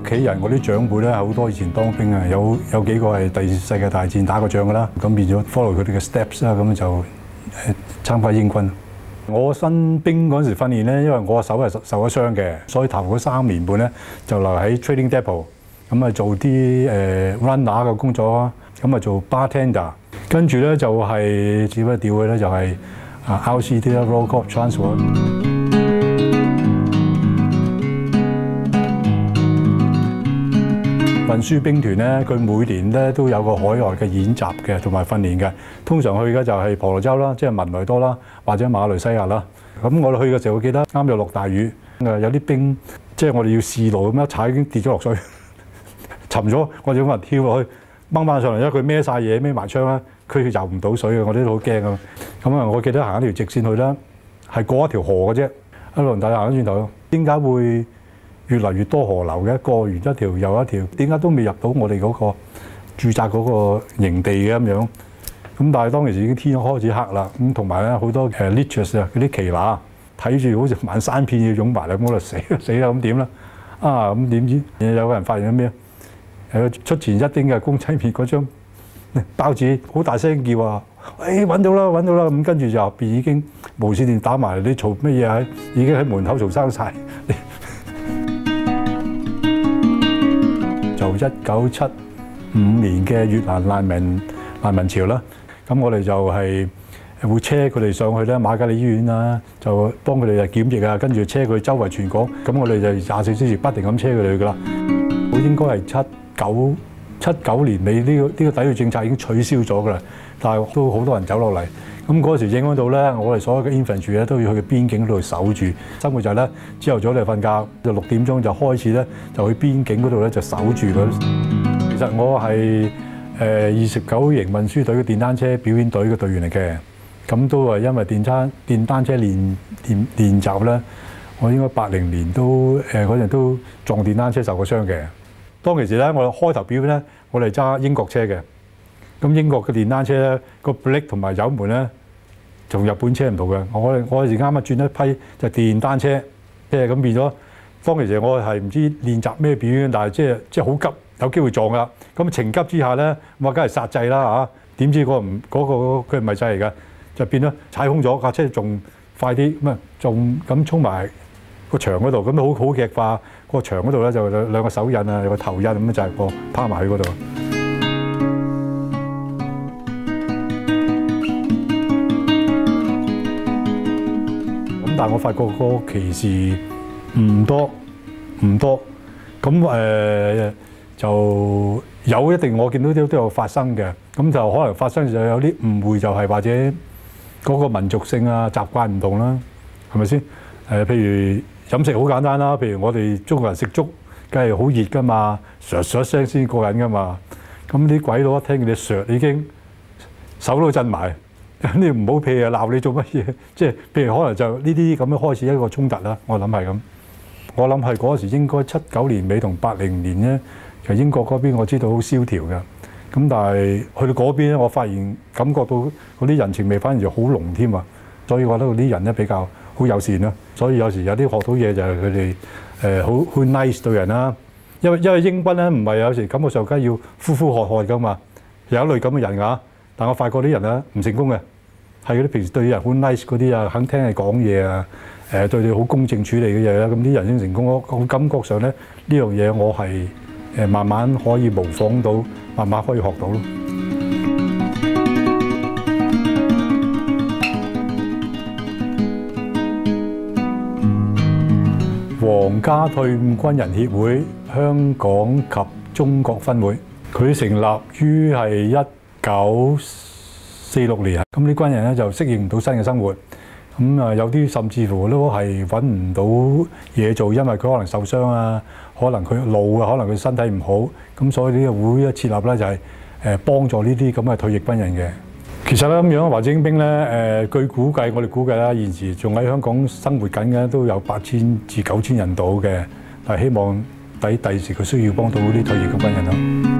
企人，我啲長輩咧好多以前當兵啊，有幾個係第二次世界大戰打過仗㗎啦，咁變咗 follow 佢哋嘅 steps 啦，咁就參加英軍。我新兵嗰陣時訓練咧，因為我手係受咗傷嘅，所以頭嗰3年半咧就留喺 trading depot， 咁啊做啲runner 嘅工作啊，咁啊做 bartender， 跟住咧就係只不過調去咧就係RCT 啦 Royal Corps Transport。運輸兵團咧，佢每年咧都有個海外嘅演習嘅，同埋訓練嘅。通常去嘅就係婆羅洲啦，即係文萊多啦，或者馬來西亞啦。咁我哋去嘅時候，我記得啱又落大雨，有啲兵即係我哋要試路咁一踩已經跌咗落水，沉咗。我哋咁啊跳落去掹翻上嚟，因為佢孭晒嘢，孭埋槍啦，佢游唔到水嘅，我哋都好驚啊。咁啊，我記得行一條直線去啦，係過一條河嘅啫，一路大行翻轉頭，點解會越嚟越多河流嘅？過完一條又一條，點解都未入到我哋嗰個駐紮嗰個營地嘅咁樣？咁但係當其時已經天開始黑啦，咁同埋咧好多leeches 啊，嗰啲奇乸睇住好似漫山遍野湧埋嚟，咁我就死啦咁點啦？咁點知有個人發現咗咩？出前一丁嘅公仔麵嗰張包紙，好大聲叫啊！揾到啦揾到啦！咁跟住就入邊已經無線電打埋嚟，你嘈乜嘢啊？已經喺門口嘈生晒。就1975年嘅越南難民潮啦，咁我哋就係會車佢哋上去咧瑪嘉烈醫院啦，就幫佢哋檢疫啊，跟住車佢周圍全港，咁我哋就24小時不停咁車佢哋去㗎啦。我應該係79年尾呢個抵禦政策已經取消咗㗎啦，但係都好多人走落嚟。咁嗰時影響到咧，我哋所有嘅 infantry 咧都要去邊境嗰度守住。生活就係咧，朝頭早你瞓覺，就6點鐘就開始咧，就去邊境嗰度咧就守住佢。其實我係29營運輸隊嘅電單車表演隊嘅隊員嚟嘅。咁都係因為電單車練習咧，我應該80年都嗰陣都撞電單車受過傷嘅。當其時咧，我開頭表演咧，我哋揸英國車嘅。咁英國嘅電單車咧，個 brake 同埋油門咧，同日本車唔同嘅。我嗰時啱啱轉一批就電單車，即係咁變咗。當其時我係唔知練習咩表演，但係即係好急，有機會撞㗎。咁情急之下咧，我梗係煞掣啦嚇。點知佢唔係掣嚟㗎，就變咗踩空咗架車，仲快啲咁啊，仲咁衝埋個牆嗰度，咁好劇化。個牆嗰度咧就兩個手印啊，有個頭印咁就係個趴埋喺嗰度。但係我發覺個歧視唔多，咁就有一定我見到都有發生嘅，咁就可能發生就有啲誤會，就係或者嗰個民族性啊習慣唔同啦，係咪先？譬如飲食好簡單啦，譬如我哋中國人食粥，梗係好熱㗎嘛，唰唰聲先過癮㗎嘛，咁啲鬼佬一聽見你唰已經手都震埋。你唔好屁啊！鬧你做乜嘢？即係譬如可能就呢啲咁樣開始一個衝突啦。我諗係咁。我諗係嗰時應該79年尾同80年咧，其實英國嗰邊我知道好蕭條嘅。咁但係去到嗰邊咧，我發現感覺到嗰啲人情味反而好濃添啊。所以我覺得嗰啲人咧比較好友善啦。所以有時有啲學到嘢就係佢哋好 nice 對人啦。因為英軍咧唔係有時感覺上梗係要呼呼喝喝㗎嘛，有一類咁嘅人㗎。但我發覺啲人咧唔成功嘅，係嗰啲平時對人好 nice 嗰啲啊，肯聽你講嘢啊，對你好公正處理嘅嘢啦，咁啲人先成功。我感覺上咧呢樣嘢我係慢慢可以模仿到，慢慢可以學到咯。皇家退伍軍人協會香港及中國分會，佢成立於係1946年，咁啲軍人咧就適應唔到新嘅生活，咁有啲甚至乎都係揾唔到嘢做，因為佢可能受傷啊，可能佢老啊，可能佢身體唔好，咁所以呢個會設立咧就係幫助呢啲咁嘅退役軍人嘅。其實咧咁樣華精兵咧據估計，我哋估計啦，現時仲喺香港生活緊嘅都有8000至9000人到嘅，但係希望第時佢需要幫到啲退役嘅軍人咯。